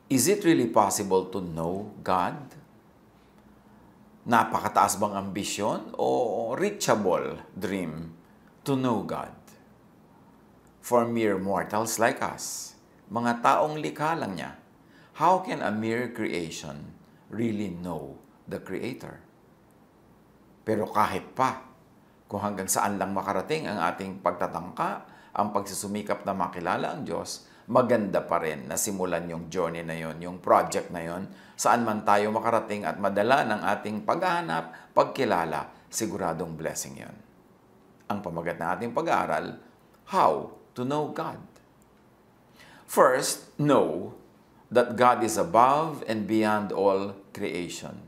Is it really possible to know God? Napakataas bang ambisyon o reachable dream to know God? For mere mortals like us, mga taong likha lang niya, how can a mere creation really know the Creator? Pero kahit pa, kung hanggang saan lang makarating ang ating pagtatangka, ang pagsusumikap na makilala ang Diyos, maganda pa rin na simulan yung journey na yon, yung project na yon, saan man tayo makarating at madala ng ating paghahanap, pagkilala, siguradong blessing yon. Ang pamagat ng ating pag-aaral, how to know God. First, know that God is above and beyond all creation.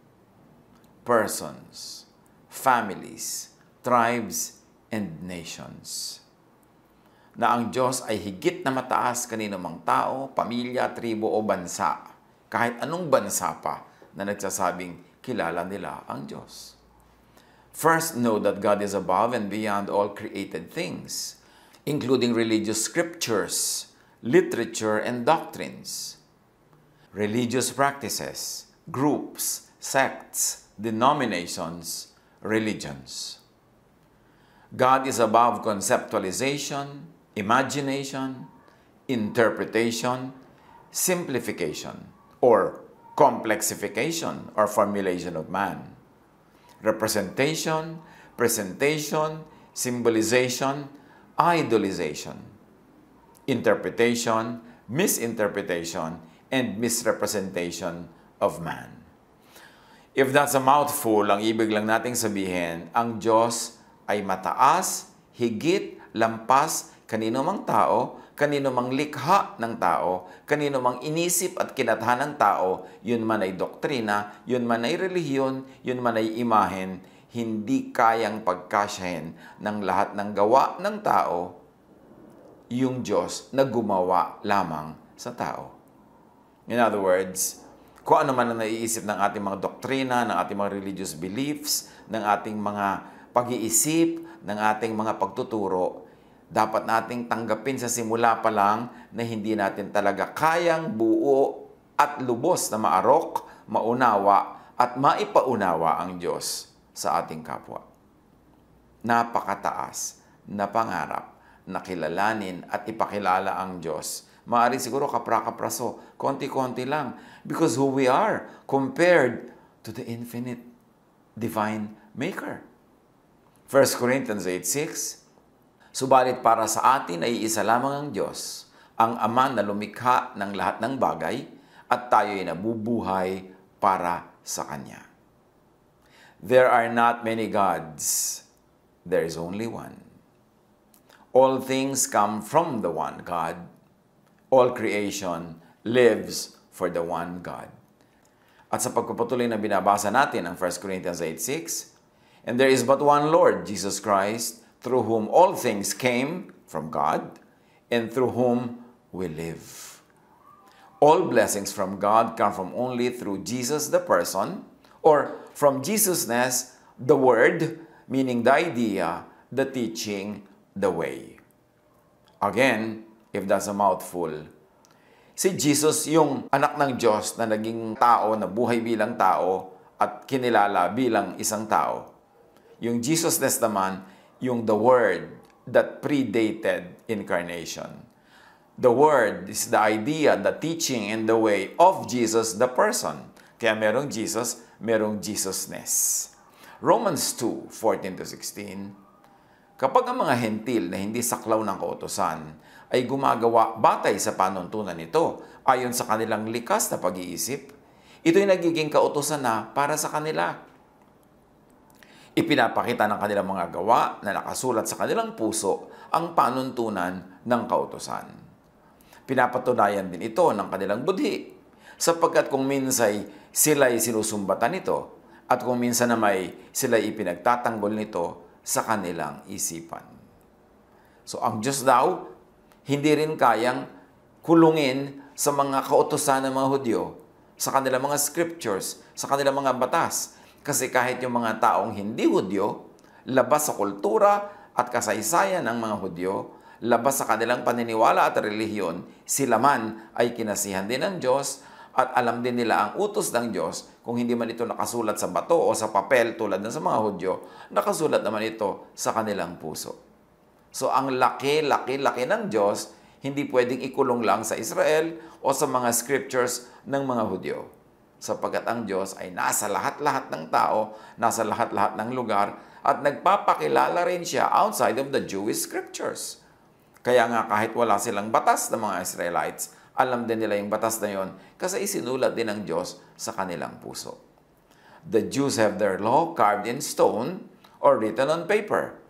Persons, families, tribes, and nations. Na ang Diyos ay higit na mataas kanino mang tao, pamilya, tribo o bansa, kahit anong bansa pa na nagsasabing kilala nila ang Diyos. First, know that God is above and beyond all created things, including religious scriptures, literature, and doctrines. Religious practices, groups, sects, denominations, religions. God is above conceptualization, imagination, interpretation, simplification, or complexification or formulation of man. Representation, presentation, symbolization, idolization, interpretation, misinterpretation, and misrepresentation of man. If that's a mouthful, ang ibig lang nating sabihin, ang Diyos ay mataas, higit, lampas, kanino mang tao, kanino mang likha ng tao, kanino mang inisip at kinathan ng tao, yun man ay doktrina, yun man ay relihiyon, yun man ay imahen, hindi kayang pagkasyahin ng lahat ng gawa ng tao, yung Diyos na gumawa lamang sa tao. In other words, kung ano man ang naiisip ng ating mga doktrina, ng ating mga religious beliefs, ng ating mga pag-iisip, ng ating mga pagtuturo, dapat nating tanggapin sa simula pa lang na hindi natin talaga kayang buo at lubos na maarok, maunawa at maipaunawa ang Diyos sa ating kapwa. Napakataas na pangarap na kilalanin at ipakilala ang Diyos. Maaari siguro kapra-kapraso, konti-konti lang, because who we are compared to the infinite divine Maker. 1 Corinthians 8:6, subalit para sa atin ay isa lamang ang Diyos, ang Ama na lumikha ng lahat ng bagay, at tayo ay nabubuhay para sa Kanya. There are not many gods. There is only one. All things come from the one God. All creation lives for the one God. At sa pagpapatuloy na binabasa natin ang 1 Corinthians 8:6, and there is but one Lord, Jesus Christ, through whom all things came from God, and through whom we live. All blessings from God come from only through Jesus the person, or from Jesusness, the Word, meaning the idea, the teaching, the way. Again, if that's a mouthful, si Jesus yung anak ng Diyos na naging tao, na buhay bilang tao, at kinilala bilang isang tao. Yung Jesusness naman, yung the Word that predated incarnation. The Word is the idea, the teaching, and the way of Jesus, the person. Kaya merong Jesus, merong Jesusness. Romans 2:14-16, kapag ang mga hentil na hindi saklaw ng kautusan ay gumagawa batay sa panuntunan nito ayon sa kanilang likas na pag-iisip, ito'y nagiging kautusan na para sa kanila. Ipinapakita ng kanilang mga gawa na nakasulat sa kanilang puso ang panuntunan ng kautusan. Pinapatunayan din ito ng kanilang budhi, sapagkat kung minsay sila'y sinusumbatan nito, at kung minsan na sila'y ipinagtatanggol nito sa kanilang isipan. So ang Diyos daw, hindi rin kayang kulungin sa mga kautusan ng mga Hudyo, sa kanilang mga scriptures, sa kanilang mga batas. Kasi kahit yung mga taong hindi Hudyo, labas sa kultura at kasaysayan ng mga Hudyo, labas sa kanilang paniniwala at relihiyon, sila man ay kinasihan din ng Diyos at alam din nila ang utos ng Diyos. Kung hindi man ito nakasulat sa bato o sa papel tulad ng sa mga Hudyo, nakasulat naman ito sa kanilang puso. So ang laki ng Diyos, hindi pwedeng ikulong lang sa Israel o sa mga scriptures ng mga Hudyo. Sapagkat ang Diyos ay nasa lahat-lahat ng tao, nasa lahat-lahat ng lugar, at nagpapakilala rin siya outside of the Jewish scriptures. Kaya nga kahit wala silang batas ng mga Israelites, alam din nila yung batas na yon kasi isinulat din ng Diyos sa kanilang puso. The Jews have their law carved in stone or written on paper.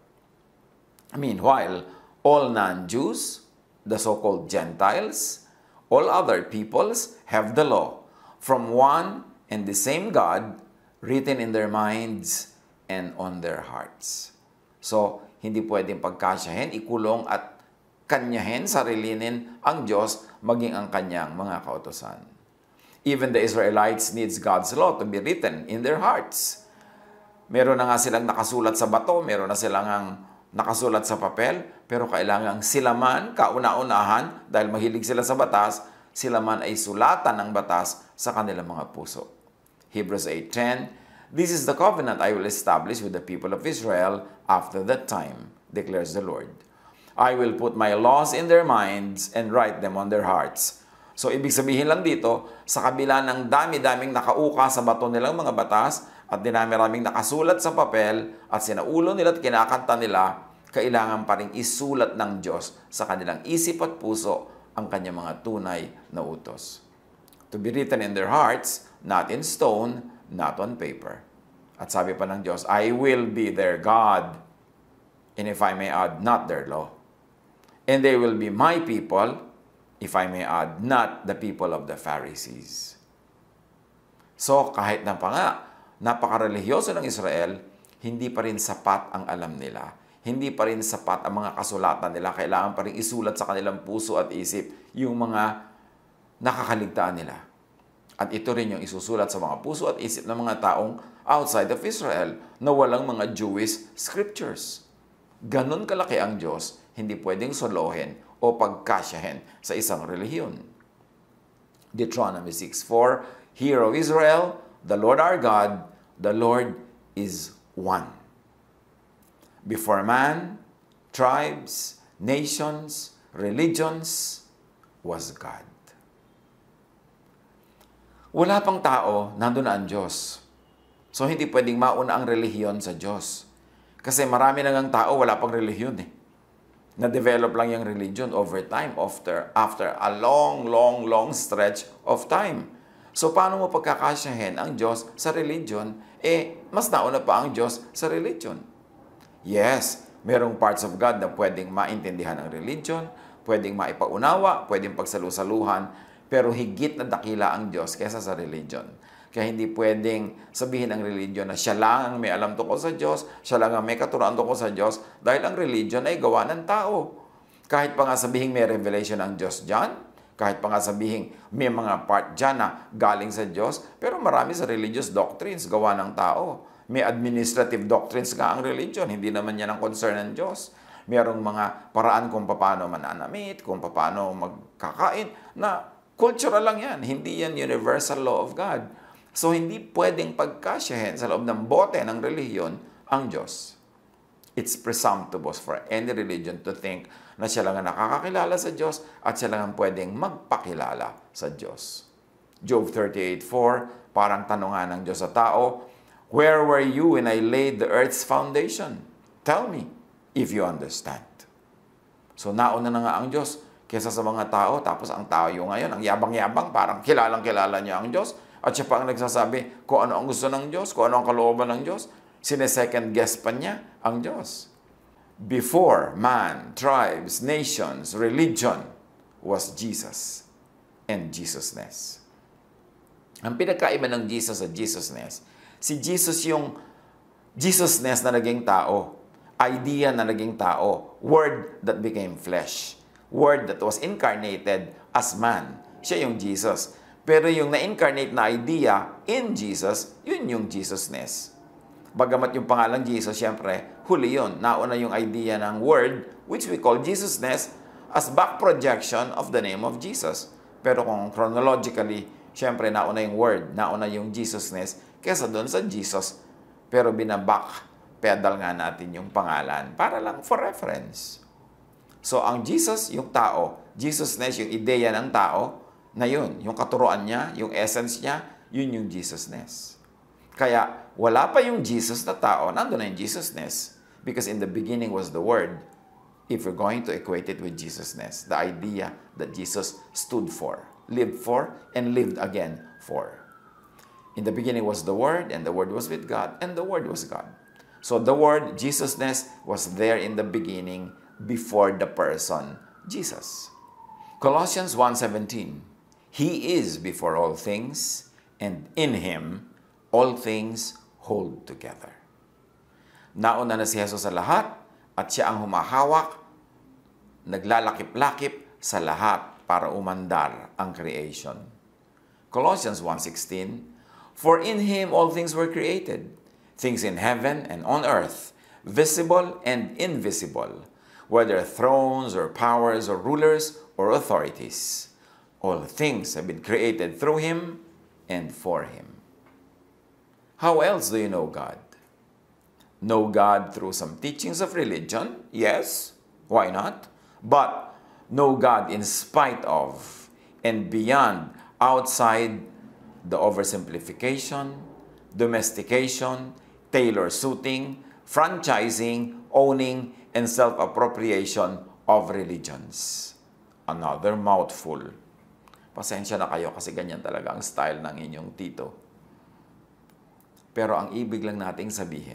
Meanwhile, all non-Jews, the so-called Gentiles, all other peoples have the law from one and the same God written in their minds and on their hearts. So, hindi pwedeng pagkasyahin, ikulong at kanyahin, sarilinin ang Diyos maging ang kanyang mga kautusan. Even the Israelites needs God's law to be written in their hearts. Meron na nga silang nakasulat sa bato, meron na silang nakasulat sa papel, pero kailangang sila man, kauna-unahan, dahil mahilig sila sa batas, sila man ay sulatan ng batas sa kanilang mga puso. Hebrews 8:10, "This is the covenant I will establish with the people of Israel after that time, declares the Lord. I will put my laws in their minds and write them on their hearts." So, ibig sabihin lang dito, sa kabila ng dami-daming nakauka sa bato nilang mga batas at dinami-raming nakasulat sa papel at sinaulo nila at kinakanta nila, kailangan pa rin isulat ng Diyos sa kanilang isip at puso ang kanyang mga tunay na utos. To be written in their hearts, not in stone, not on paper. At sabi pa ng Diyos, I will be their God, and if I may add, not their law. And they will be my people, if I may add, not the people of the Pharisees. So, kahit na pa nga, napaka-religyoso ng Israel, hindi pa rin sapat ang alam nila. Hindi pa rin sapat ang mga kasulatan nila. Kailangan pa rin isulat sa kanilang puso at isip yung mga nakakaligtaan nila. At ito rin yung isusulat sa mga puso at isip ng mga taong outside of Israel na walang mga Jewish scriptures. Ganon kalaki ang Diyos, hindi pwedeng solohin o pagkasyahin sa isang relihiyon. Deuteronomy 6:4, "Hear, O Israel, the Lord our God, the Lord is one. Before man, tribes, nations, religions, was God." Wala pang tao, nandun na ang Diyos. So, hindi pwedeng mauna ang relihiyon sa Diyos. Kasi marami na ngang tao, wala pang relihiyon eh. Na-develop lang yung religion over time, after a long stretch of time. So, paano mo pagkakasyahin ang Diyos sa religion? Mas nauna pa ang Diyos sa religion. Yes, merong parts of God na pwedeng maintindihan ang religion, pwedeng maipaunawa, pwedeng pagsalusaluhan, pero higit na dakila ang Diyos kaysa sa religion. Kaya hindi pwedeng sabihin ng religion na siya lang ang may alam tungkol sa Diyos, siya lang ang may katuruan tungkol sa Diyos, dahil ang religion ay gawa ng tao. Kahit pa nga sabihin may revelation ang Diyos dyan, kahit pa nga sabihin may mga part dyan na galing sa Diyos, pero marami sa religious doctrines gawa ng tao. May administrative doctrines nga ang religion, hindi naman yan ang concern ng Diyos. Merong mga paraan kung paano mananamit, kung paano magkakain, na cultural lang yan. Hindi yan universal law of God. So, hindi pwedeng pagkasyahin sa loob ng bote ng relihiyon ang Diyos. It's presumptuous for any religion to think na siya lang ang nakakakilala sa Diyos at siya lang ang pwedeng magpakilala sa Diyos. Job 38:4, parang tanungan ng Diyos sa tao, "Where were you when I laid the earth's foundation? Tell me if you understand." So, nauna na nga ang Diyos kesa sa mga tao, tapos ang tao yung ngayon, ang yabang-yabang, parang kilalang-kilala niya ang Diyos, at siya pa ang nagsasabi kung ano ang gusto ng Diyos, kung ano ang kalooban ng Diyos. Sine-second guess pa niya ang Diyos. Before man, tribes, nations, religion, was Jesus and Jesusness. Ang pinagkaiba ng Jesus sa Jesusness, si Jesus yung Jesusness na naging tao, idea na naging tao, word that became flesh, word that was incarnated as man. Siya yung Jesus. Pero yung na-incarnate na idea in Jesus, yun yung Jesusness. Bagamat yung pangalang Jesus, syempre, huli yun. Nauna yung idea ng word, which we call Jesusness, as back projection of the name of Jesus. Pero kung chronologically, syempre, nauna yung word, nauna yung Jesusness, kesa doon sa Jesus. Pero binaback pedal nga natin yung pangalan para lang for reference. So, ang Jesus, yung tao, Jesusness, yung ideya ng tao, na yun, yung katuruan niya, yung essence niya, yun yung Jesusness. Kaya, wala pa yung Jesus na tao, nandun na yung Jesusness. Because in the beginning was the Word. If we're going to equate it with Jesusness, the idea that Jesus stood for, lived for, and lived again for. In the beginning was the Word, and the Word was with God, and the Word was God. So the Word, Jesusness, was there in the beginning before the person, Jesus. Colossians 1:17, He is before all things, and in Him all things hold together. Nauna na si Jesus sa lahat, at siya ang humahawak, naglalakip-lakip sa lahat para umandar ang creation. Colossians 1:16, For in Him all things were created, things in heaven and on earth, visible and invisible, whether thrones or powers or rulers or authorities. All things have been created through Him and for Him. How else do you know God? Know God through some teachings of religion? Yes, why not? But know God in spite of and beyond, outside the oversimplification, domestication, tailor-suiting, franchising, owning, and self-appropriation of religions. Another mouthful. Pasensya na kayo kasi ganyan talaga ang style ng inyong tito. Pero ang ibig lang nating sabihin,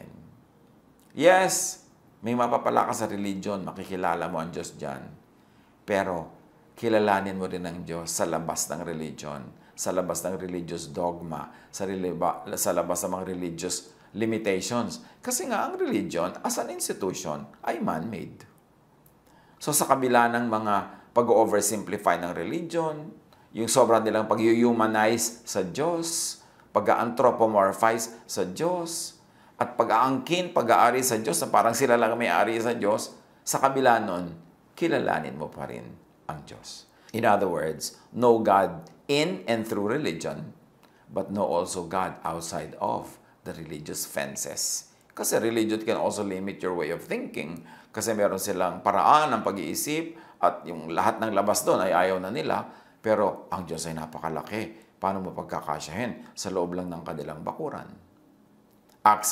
yes, may mapapala ka sa religion, makikilala mo ang Diyos dyan. Pero kilalanin mo rin ang Diyos sa labas ng religion, sa labas ng religious dogma, sa labas ng mga religious limitations. Kasi nga ang religion, as an institution, ay man-made. So sa kabila ng mga pag-oversimplify ng religion, yung sobrang nilang pag-humanize sa Diyos, pag-anthropomorphize sa Diyos, at pag-aangkin, pag-aari sa Diyos, na parang sila lang may-ari sa Diyos, sa kabila nun, kilalanin mo pa rin ang Diyos. In other words, know God in and through religion, but know also God outside of the religious fences. Kasi religion can also limit your way of thinking, kasi meron silang paraan ng pag-iisip, at yung lahat ng labas doon ay ayaw na nila, pero ang Diyos ay napakalaki. Paano mo pagkakasyahin sa loob lang ng kanilang bakuran? Acts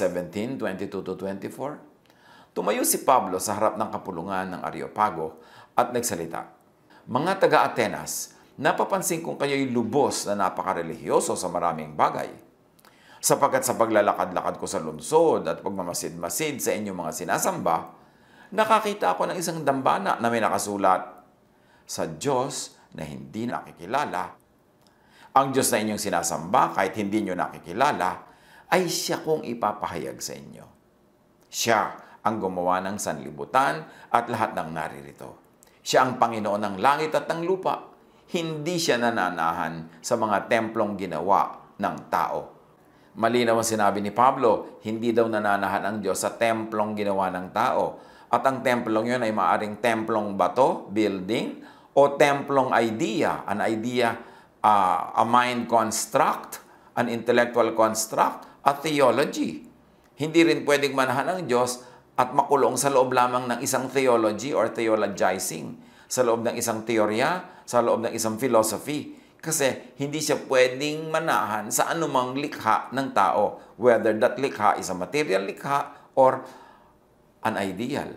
17:22-24. Tumayo si Pablo sa harap ng kapulungan ng Areopago at nagsalita, Mga taga-Atenas, napapansin kong kayo'y lubos na napakarelihiyoso sa maraming bagay. Sapagkat sa paglalakad-lakad ko sa lungsod at pagmamasid-masid sa inyong mga sinasamba, nakakita ako ng isang dambana na may nakasulat, Sa Diyos na hindi nakikilala, ang Diyos na inyong sinasamba, kahit hindi nyo nakikilala, ay siya kong ipapahayag sa inyo. Siya ang gumawa ng sanlibutan at lahat ng naririto. Siya ang Panginoon ng langit at ng lupa. Hindi siya nananahan sa mga templong ginawa ng tao. Malinaw ang sinabi ni Pablo, hindi daw nananahan ang Diyos sa templong ginawa ng tao. At ang templong yun ay maaring templong bato, building, o templong idea, an idea, a mind construct, an intellectual construct, a theology. Hindi rin pwedeng manahan ng Diyos at makulong sa loob lamang ng isang theology or theologizing, sa loob ng isang teorya, sa loob ng isang philosophy. Kasi hindi siya pwedeng manahan sa anumang likha ng tao, whether that likha is a material likha or an ideal,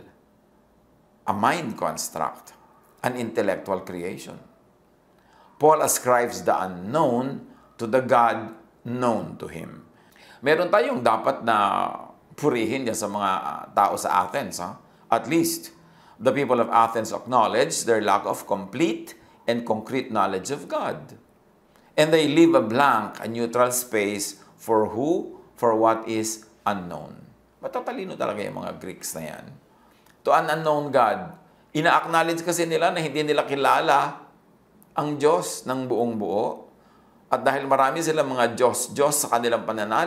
a mind construct, an intellectual creation. Paul ascribes the unknown to the God known to him. Meron tayong dapat na purihin dyan sa mga tao sa Athens. At least, the people of Athens acknowledge their lack of complete and concrete knowledge of God. And they leave a blank, a neutral space for who, for what is unknown. Matatalino talaga yung mga Greeks na yan. To an unknown God, ina-acknowledge kasi nila na hindi nila kilala ang Diyos ng buong buo. At dahil marami silang mga Diyos sa kanilang pananalig,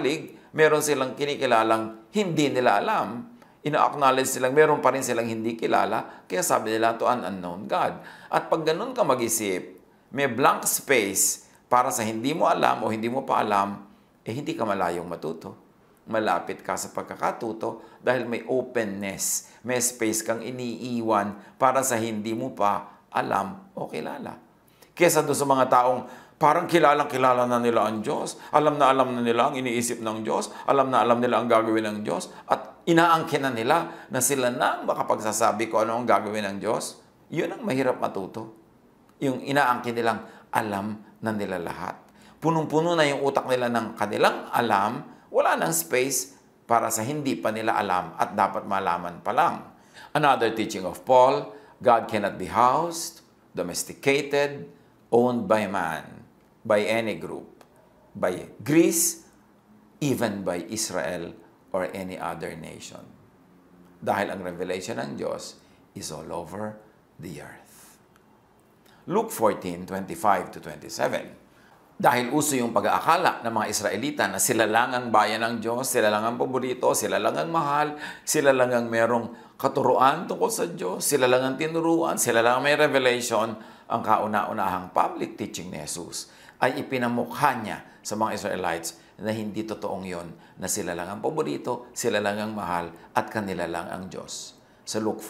meron silang kinikilalang hindi nila alam. Ina-acknowledge silang meron pa rin silang hindi kilala, kaya sabi nila to an unknown God. At pag ganun ka mag-isip, may blank space para sa hindi mo alam o hindi mo pa alam, hindi ka malayong matuto. Malapit ka sa pagkakatuto dahil may openness, may space kang iniiwan para sa hindi mo pa alam o kilala. Kesa doon sa mga taong parang kilalang-kilala na nila ang Diyos, alam na nila ang iniisip ng Diyos, alam na alam nila ang gagawin ng Diyos, at inaangkin na nila na sila na ang makapagsasabi ko ano ang gagawin ng Diyos. Yun ang mahirap matuto. Yung inaangkin nilang alam na nila lahat. Punong-puno na yung utak nila ng kanilang alam, wala nang space para sa hindi pa nila alam at dapat malaman pa lang. Another teaching of Paul, God cannot be housed, domesticated, owned by man, by any group, by Greece, even by Israel or any other nation. Dahil ang revelation ng Diyos is all over the earth. Luke 14:25-27. Dahil uso yung pag-aakala ng mga Israelita na sila lang ang bayan ng Diyos, sila lang ang paborito, sila lang ang mahal, sila lang ang merong katuruan tungkol sa Diyos, sila lang ang tinuruan, sila lang ang may revelation, ang kauna-unahang public teaching ni Jesus ay ipinamukha niya sa mga Israelites na hindi totoong yon, na sila lang ang paborito, sila lang ang mahal, at kanila lang ang Diyos. Sa Luke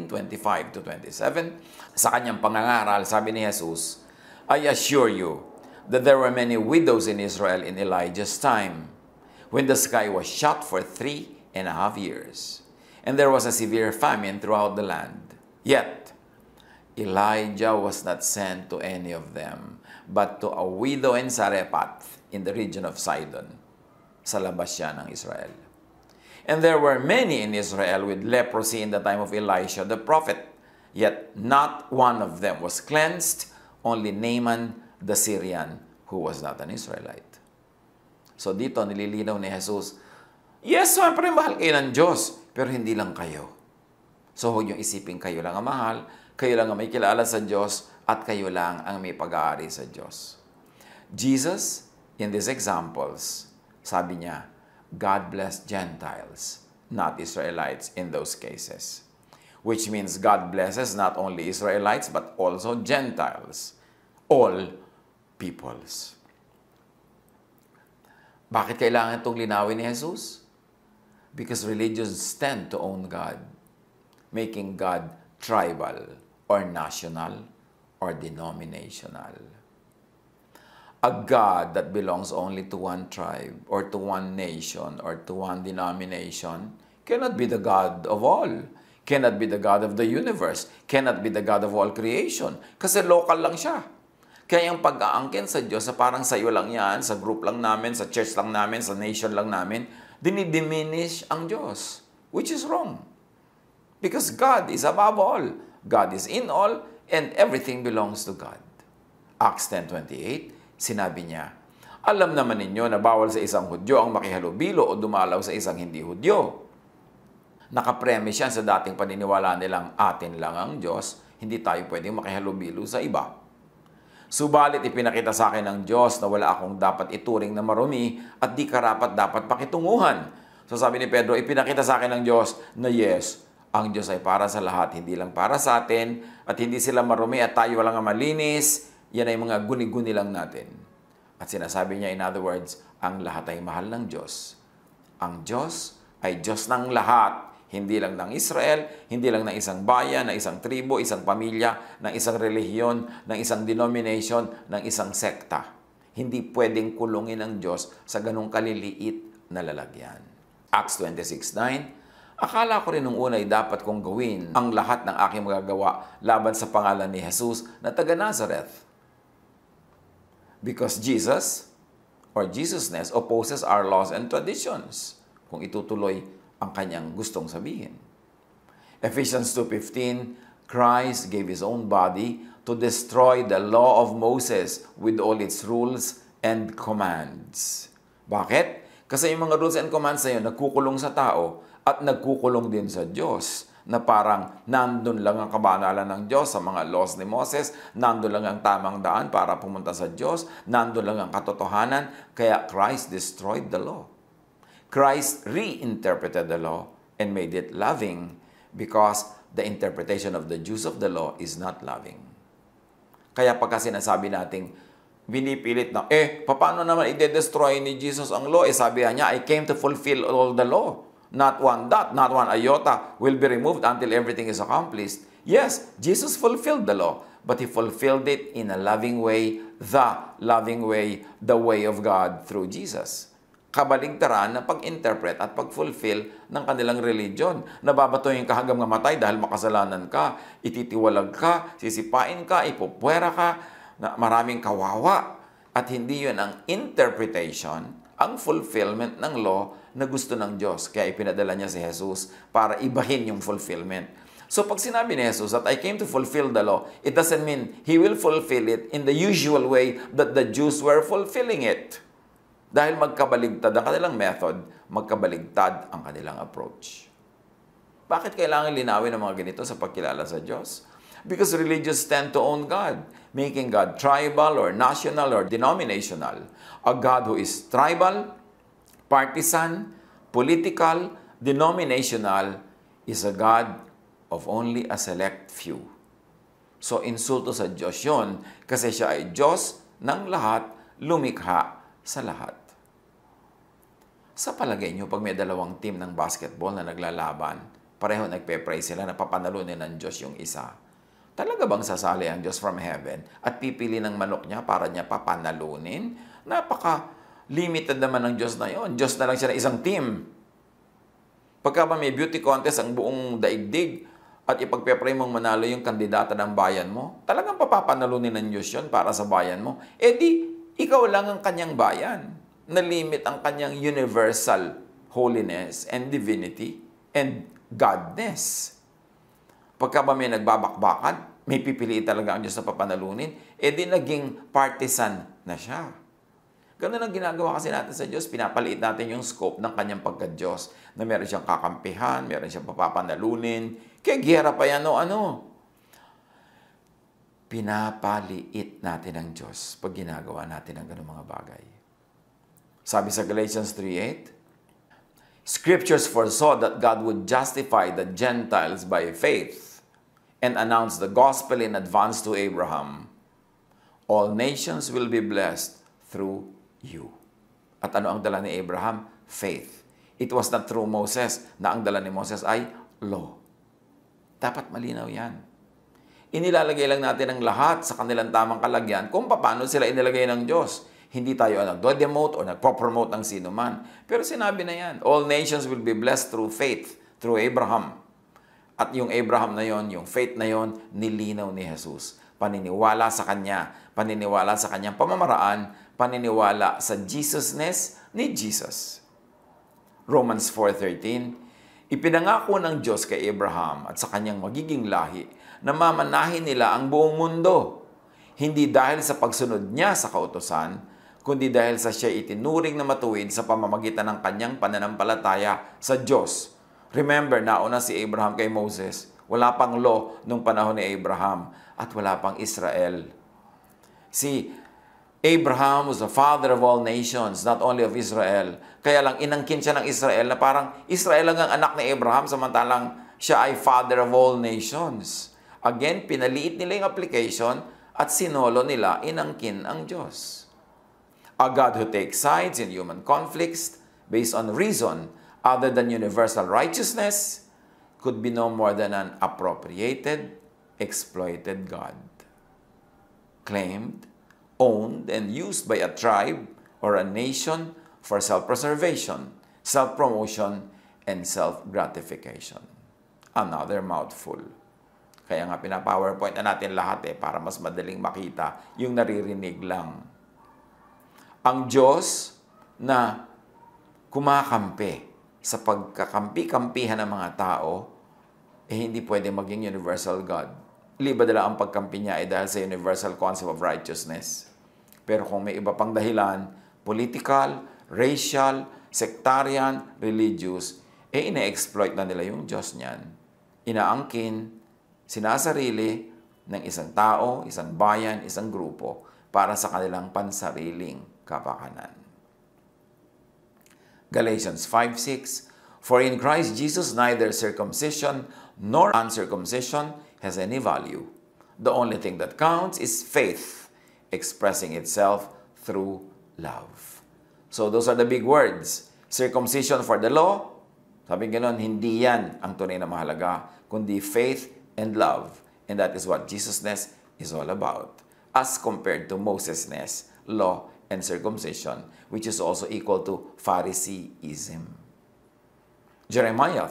14:25-27, sa kanyang pangangaral, sabi ni Jesus, I assure you that there were many widows in Israel in Elijah's time, when the sky was shut for 3.5 years, and there was a severe famine throughout the land. Yet, Elijah was not sent to any of them, but to a widow in Zarephath, in the region of Sidon, sa labas siya ng Israel. And there were many in Israel with leprosy in the time of Elisha the prophet, yet not one of them was cleansed, only Naaman the Syrian, who was not an Israelite. So dito nililinaw ni Jesus, yes, siyempre mahal kayo ng Diyos, pero hindi lang kayo. So huwag yung isipin kayo lang ang mahal, kayo lang ang may kilala sa Diyos, at kayo lang ang may pag-aari sa Diyos. Jesus, in these examples, sabi niya, God blessed Gentiles, not Israelites in those cases. Which means God blesses not only Israelites, but also Gentiles. All peoples. Bakit kailangan itong linawin ni Jesus? Because religions tend to own God, making God tribal or national or denominational. A God that belongs only to one tribe or to one nation or to one denomination cannot be the God of all, cannot be the God of the universe, cannot be the God of all creation, kasi local lang siya. Kaya yung pag-aangkin sa Diyos, sa parang sa iyo lang yan, sa group lang namin, sa church lang namin, sa nation lang namin, dinidiminish ang Diyos, which is wrong. Because God is above all. God is in all, and everything belongs to God. Acts 10:28, sinabi niya, alam naman ninyo na bawal sa isang Hudyo ang makihalubilo o dumalaw sa isang hindi Hudyo. Nakapremise yan sa dating paniniwala nilang atin lang ang Diyos, hindi tayo pwedeng makihalubilo sa iba. Subalit ipinakita sa akin ng Diyos na wala akong dapat ituring na marumi at di karapat dapat pakitunguhan. So sabi ni Pedro, ipinakita sa akin ng Diyos na yes, ang Diyos ay para sa lahat, hindi lang para sa atin, at hindi sila marumi at tayo lang ang malinis, yan ay mga guni-guni lang natin. At sinasabi niya, in other words, ang lahat ay mahal ng Diyos. Ang Diyos ay Diyos ng lahat. Hindi lang ng Israel, hindi lang ng isang bayan, ng isang tribo, isang pamilya, ng isang relihiyon, ng isang denomination, ng isang sekta. Hindi pwedeng kulungin ng Diyos sa ganung kaliliit na lalagyan. Acts 26:9, akala ko rin nung una ay dapat kong gawin ang lahat ng aking magagawa laban sa pangalan ni Jesus na taga Nazareth. Because Jesus, or Jesusness, opposes our laws and traditions. Kung itutuloy ang kanyang gustong sabihin. Ephesians 2:15, Christ gave His own body to destroy the law of Moses with all its rules and commands. Bakit? Kasi yung mga rules and commands na yun, nagkukulong sa tao at nagkukulong din sa Diyos, na parang nandun lang ang kabanalan ng Diyos sa mga laws ni Moses, nandun lang ang tamang daan para pumunta sa Diyos, nandun lang ang katotohanan, kaya Christ destroyed the law. Christ reinterpreted the law and made it loving because the interpretation of the Jews of the law is not loving. Kaya pagka sinasabi nating binipilit na, paano naman i-destroy ni Jesus ang law? Sabi niya, I came to fulfill all the law. Not one dot, not one iota will be removed until everything is accomplished. Yes, Jesus fulfilled the law, but He fulfilled it in a loving way, the way of God through Jesus. Kabaligtaran na pag-interpret at pag-fulfill ng kanilang religion. Nababatuhin ka hanggang mamatay dahil makasalanan ka, ititiwalag ka, sisipain ka, ipupwera ka, na maraming kawawa. At hindi yun ang interpretation, ang fulfillment ng law na gusto ng Diyos. Kaya ipinadala niya si Jesus para ibahin yung fulfillment. So pag sinabi ni Jesus that I came to fulfill the law, it doesn't mean He will fulfill it in the usual way that the Jews were fulfilling it. Dahil magkabaligtad ang kanilang method, magkabaligtad ang kanilang approach. Bakit kailangan linawin ang mga ganito sa pagkilala sa Diyos? Because religious tend to own God, making God tribal or national or denominational. A God who is tribal, partisan, political, denominational is a God of only a select few. So, insulto sa Diyos yun kasi siya ay Diyos ng lahat, lumikha sa lahat. Sa palagay nyo, pag may dalawang team ng basketball na naglalaban, pareho nagpe-pray sila na papanalunin ng Diyos yung isa. Talaga bang sasali ang Diyos from heaven at pipili ng manok niya para niya papanalunin? Napaka-limited naman ng Diyos na yon. Diyos na lang siya na isang team. Pagka ba may beauty contest ang buong daigdig, at ipagpe-pray mong manalo yung kandidata ng bayan mo, talagang papapanalunin ng Diyos yun para sa bayan mo. Di, ikaw lang ang kanyang bayan. Nalimit ang kanyang universal holiness and divinity and godness. Pagka ba may nagbabakbakan, may pipiliin talaga ang Diyos na papanalunin, di naging partisan na siya. Ganun ang ginagawa kasi natin sa Diyos. Pinapaliit natin yung scope ng kanyang pagka-Diyos na meron siyang kakampihan, meron siyang papapanalunin. Kaya giyera pa yan Pinapaliit natin ang Diyos pag ginagawa natin ang ganung mga bagay. Sabi sa Galatians 3:8, Scriptures foresaw that God would justify the Gentiles by faith and announce the gospel in advance to Abraham. All nations will be blessed through you. At ano ang dala ni Abraham? Faith. It was not through Moses na ang dala ni Moses ay law. Dapat malinaw yan. Inilalagay lang natin ang lahat sa kanilang tamang kalagyan kung paano sila inilagay ng Diyos. Hindi tayo nagdo-demote o nagpo-promote ng sino man. Pero sinabi na yan, all nations will be blessed through faith, through Abraham. At yung Abraham na yon, yung faith na yon, nilinaw ni Jesus. Paniniwala sa Kanya, paniniwala sa Kanyang pamamaraan, paniniwala sa Jesusness ni Jesus. Romans 4:13, ipinangako ng Diyos kay Abraham at sa kanyang magiging lahi na mamanahin nila ang buong mundo. Hindi dahil sa pagsunod niya sa kautusan, kundi dahil sa siya itinuring na matuwid sa pamamagitan ng kanyang pananampalataya sa Diyos. Remember, nauna si Abraham kay Moses. Wala pang law nung panahon ni Abraham at wala pang Israel. Si Abraham was the father of all nations, not only of Israel. Kaya lang inangkin siya ng Israel na parang Israel lang ang anak ni Abraham samantalang siya ay father of all nations. Again, pinaliit nila yung application at sinolo nila, inangkin ang Diyos. A God who takes sides in human conflicts based on reason other than universal righteousness could be no more than an appropriated, exploited God. Claimed, owned, and used by a tribe or a nation for self-preservation, self-promotion, and self-gratification. Another mouthful. Kaya nga pina-PowerPoint na natin lahat para mas madaling makita yung naririnig lang. Ang Diyos na kumakampi sa pagkakampi-kampihan ng mga tao, hindi pwede maging universal God. Liba nila ang pagkampi niya dahil sa universal concept of righteousness. Pero kung may iba pang dahilan, political, racial, sectarian, religious, ina-exploit na nila yung Diyos niyan. Inaangkin, sinasarili ng isang tao, isang bayan, isang grupo para sa kanilang pansariling kapakanan. Galatians 5:6, for in Christ Jesus neither circumcision nor uncircumcision has any value. The only thing that counts is faith, expressing itself through love. So those are the big words. Circumcision for the law, sabi ganoon, hindi yan ang tunay na mahalaga, kundi faith and love. And that is what Jesusness is all about, as compared to Mosesness, law, and circumcision, which is also equal to Phariseeism. Jeremiah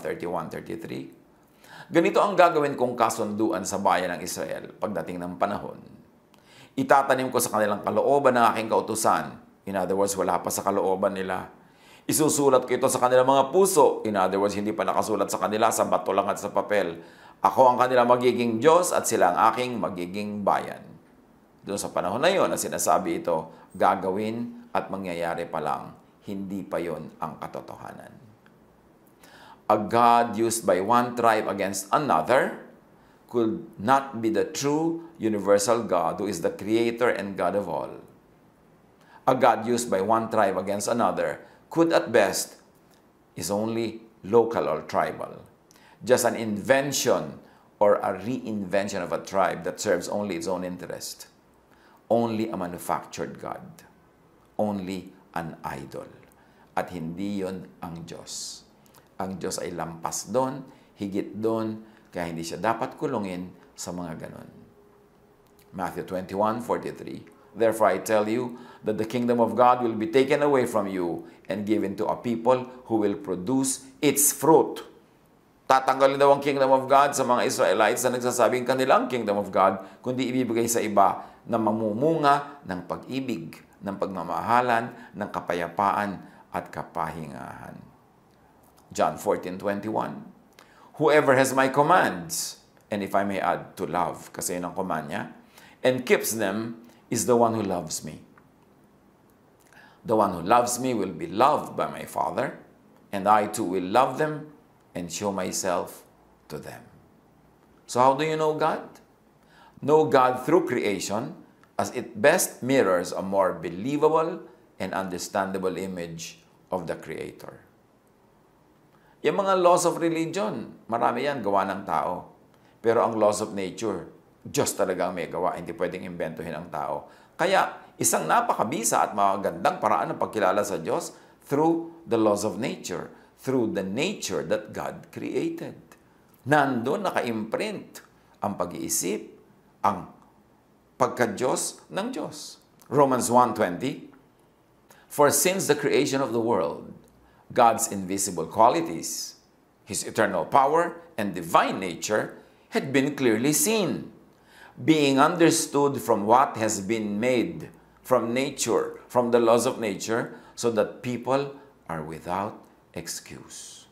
31:33, ganito ang gagawin kong kasunduan sa bayan ng Israel pagdating ng panahon. Itatanim ko sa kanilang kalooban ng aking kautusan. In other words, wala pa sa kalooban nila. Isusulat ko ito sa kanilang mga puso. In other words, hindi pa nakasulat sa kanila, sa bato lang at sa papel. Ako ang kanilang magiging Diyos at sila ang aking magiging bayan. Doon sa panahon na yon na sinasabi ito, gagawin at mangyayari pa lang, hindi pa yon ang katotohanan. A God used by one tribe against another could not be the true universal God who is the creator and God of all. A God used by one tribe against another could at best is only local or tribal. Just an invention or a reinvention of a tribe that serves only its own interest. Only a manufactured God. Only an idol. At hindi yon ang Diyos. Ang Diyos ay lampas doon, higit doon, kaya hindi siya dapat kulungin sa mga ganon. Matthew 21:43, therefore I tell you that the kingdom of God will be taken away from you and given to a people who will produce its fruit. Tatanggalin daw ang kingdom of God sa mga Israelites na nagsasabing kanilang kingdom of God, kundi ibibigay sa iba na mamumunga ng pag-ibig, ng pagmamahalan, ng kapayapaan at kapahingahan. John 14:21, whoever has my commands, and if I may add to love, kasi yun ang command niya, and keeps them is the one who loves me. The one who loves me will be loved by my Father, and I too will love them and show myself to them. So how do you know God? Know God through creation, as it best mirrors a more believable and understandable image of the Creator. Yung mga laws of religion, marami yan, gawa ng tao. Pero ang laws of nature, Diyos talagang may gawa, hindi pwedeng imbentuhin ang tao. Kaya, isang napakabisa at magandang paraan ng pagkilala sa Diyos through the laws of nature, through the nature that God created. Nandun naka-imprint ang pag-iisip, ang pagka-Diyos ng Diyos. Romans 1:20, for since the creation of the world, God's invisible qualities, His eternal power and divine nature had been clearly seen, being understood from what has been made, from nature, from the laws of nature, so that people are without excuse.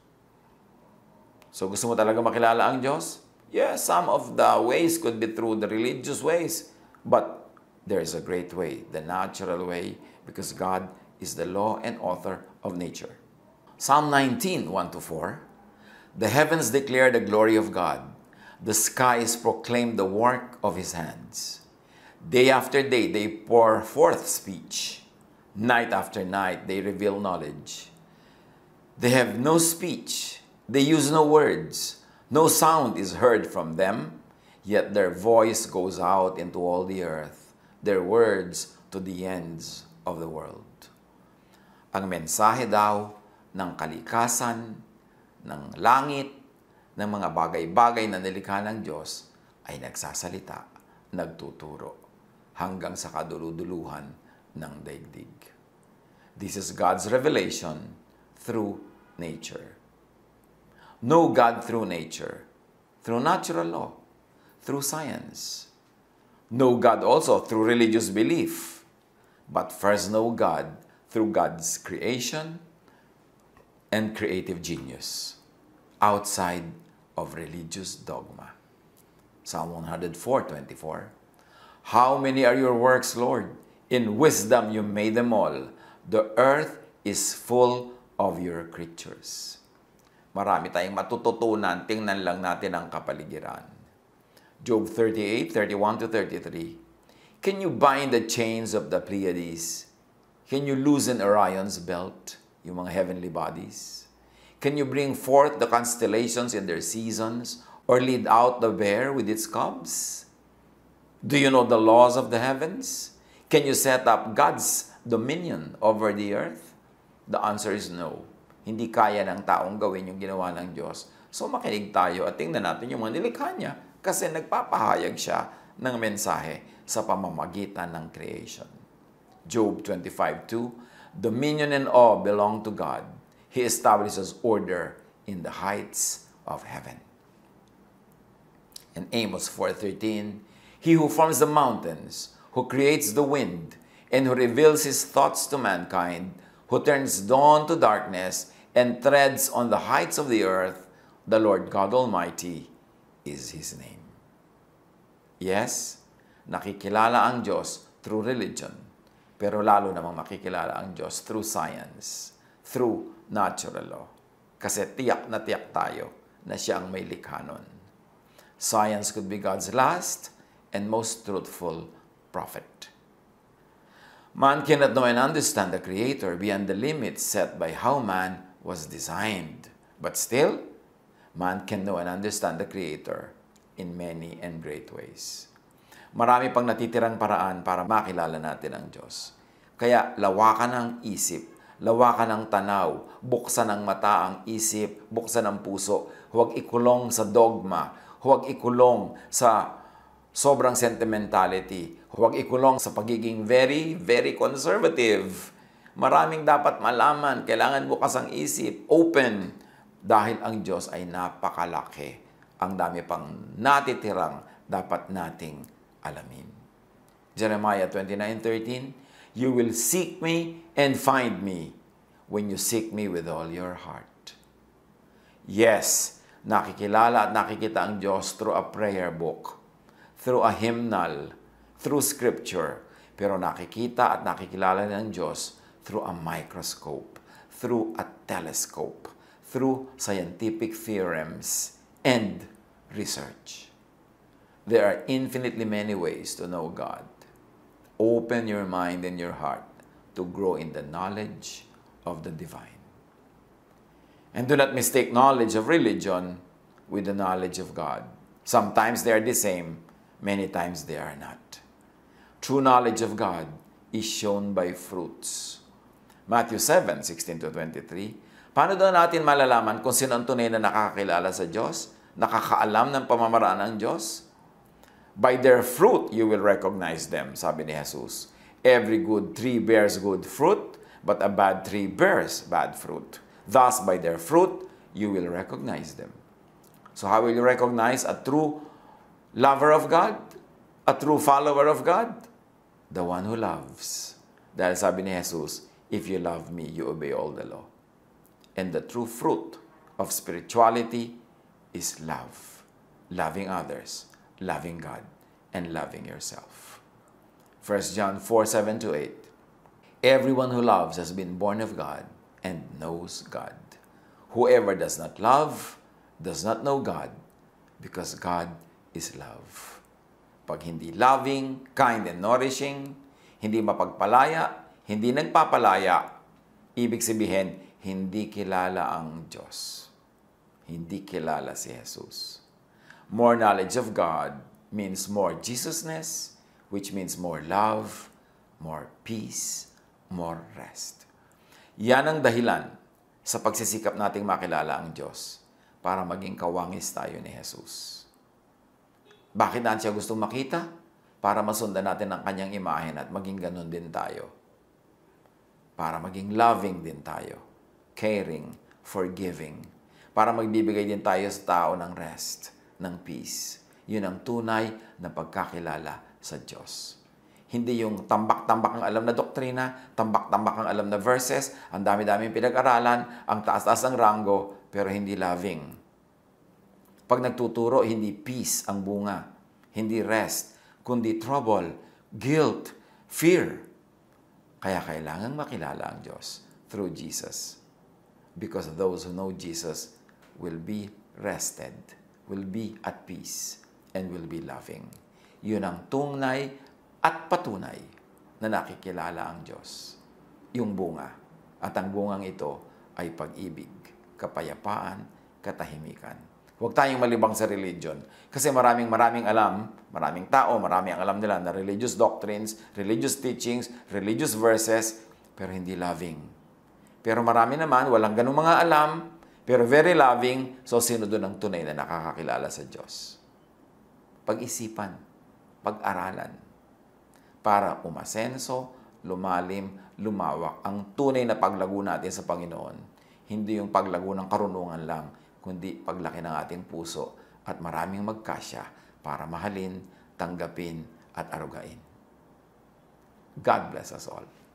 So gusto mo talaga makilala ang Diyos? Yes, some of the ways could be through the religious ways, but there is a great way, the natural way, because God is the law and author of nature. Psalm 19:1-4, the heavens declare the glory of God. The skies proclaim the work of His hands. Day after day, they pour forth speech. Night after night, they reveal knowledge. They have no speech. They use no words. No sound is heard from them, yet their voice goes out into all the earth, their words to the ends of the world. Ang mensahe daw ng kalikasan, ng langit, ng mga bagay-bagay na nilikha ng Diyos ay nagsasalita, nagtuturo, hanggang sa kaduluduluhan ng daigdig. This is God's revelation through nature. Know God through nature, through natural law, through science. Know God also through religious belief, but first know God through God's creation and creative genius, outside of religious dogma. Psalm 104:24. How many are your works, Lord? In wisdom you made them all. The earth is full of your creatures. Marami tayong matututunan, tingnan lang natin ang kapaligiran. Job 38:31-33. Can you bind the chains of the Pleiades? Can you loosen Orion's belt? yung mga heavenly bodies? Can you bring forth the constellations in their seasons or lead out the bear with its cubs? Do you know the laws of the heavens? Can you set up God's dominion over the earth? The answer is no. Hindi kaya ng taong gawin yung ginawa ng Diyos. So makinig tayo at tingnan natin yung mga nilikha niya kasi nagpapahayag siya ng mensahe sa pamamagitan ng creation. Job 25:2, dominion and awe belong to God. He establishes order in the heights of heaven. And Amos 4:13, he who forms the mountains, who creates the wind, and who reveals his thoughts to mankind, who turns dawn to darkness, and treads on the heights of the earth, the Lord God Almighty is His name. Yes, nakikilala ang Diyos through religion, pero lalo namang makikilala ang Diyos through science, through natural law. Kasi tiyak na tiyak tayo na siya ang may likha nun. Science could be God's last and most truthful prophet. Man cannot know and understand the Creator beyond the limits set by how man was designed. But still, man can know and understand the Creator in many and great ways. Marami pang natitirang paraan para makilala natin ang Diyos. Kaya lawakan ang isip, lawakan ang tanaw, buksan ang mata ang isip, buksan ang puso. Huwag ikulong sa dogma, huwag ikulong sa sobrang sentimentality, huwag ikulong sa pagiging very, very conservative. Maraming dapat malaman, kailangan bukas ang isip, open, dahil ang Diyos ay napakalaki. Ang dami pang natitirang dapat nating alamin. Jeremiah 29:13, you will seek me and find me when you seek me with all your heart. Yes, nakikilala at nakikita ang Diyos through a prayer book, through a hymnal, through scripture. Pero nakikita at nakikilala ng Diyos through a microscope, through a telescope, through scientific theorems and research. There are infinitely many ways to know God. Open your mind and your heart to grow in the knowledge of the divine. And do not mistake knowledge of religion with the knowledge of God. Sometimes they are the same, many times they are not. True knowledge of God is shown by fruits. Matthew 7:16-23. Paano daw natin malalaman kung sino ang tunay na nakakakilala sa Diyos? Nakakaalam ng pamamaraan ng Diyos? By their fruit, you will recognize them, sabi ni Jesus. Every good tree bears good fruit, but a bad tree bears bad fruit. Thus, by their fruit, you will recognize them. So how will you recognize a true lover of God? A true follower of God? The one who loves. Dahil sabi ni Jesus, if you love me, you obey all the law. And the true fruit of spirituality is love. Loving others, loving God, and loving yourself. 1 John 4:7-8. Everyone who loves has been born of God and knows God. Whoever does not love does not know God, because God is love. Pag hindi loving, kind, and nourishing, hindi mapagpalaya, hindi nagpapalaya, ibig sabihin, hindi kilala ang Diyos. Hindi kilala si Jesus. More knowledge of God means more Jesusness, which means more love, more peace, more rest. Yan ang dahilan sa pagsisikap nating makilala ang Diyos para maging kawangis tayo ni Jesus. Bakit natin siya gustong makita? Para masundan natin ang kanyang imahen at maging ganun din tayo. Para maging loving din tayo. Caring, forgiving. Para magbibigay din tayo sa tao ng rest, ng peace. Yun ang tunay na pagkakilala sa Diyos. Hindi yung tambak-tambak ang alam na doktrina, tambak-tambak ang alam na verses, ang dami-daming pinag-aralan, ang taas-taas ang ranggo, pero hindi loving. Pag nagtuturo, hindi peace ang bunga, hindi rest, kundi trouble, guilt, fear. Kaya kailangan makilala ang Diyos through Jesus. Because those who know Jesus will be rested, will be at peace, and will be loving. Yun ang tunay at patunay na nakikilala ang Diyos. Yung bunga At ang bungang ito ay pag-ibig, kapayapaan, katahimikan. Huwag tayong malibang sa religion. Kasi maraming alam, maraming tao, marami ang alam nila na religious doctrines, religious teachings, religious verses, pero hindi loving. Pero marami naman, walang ganung mga alam, pero very loving, so sino doon ang tunay na nakakakilala sa Diyos? Pag-isipan, pag-aralan, para umasenso, lumalim, lumawak. Ang tunay na paglago natin sa Panginoon, hindi yung paglago ng karunungan lang, kundi paglaki ng ating puso at maraming magkasya para mahalin, tanggapin, at arugain. God bless us all.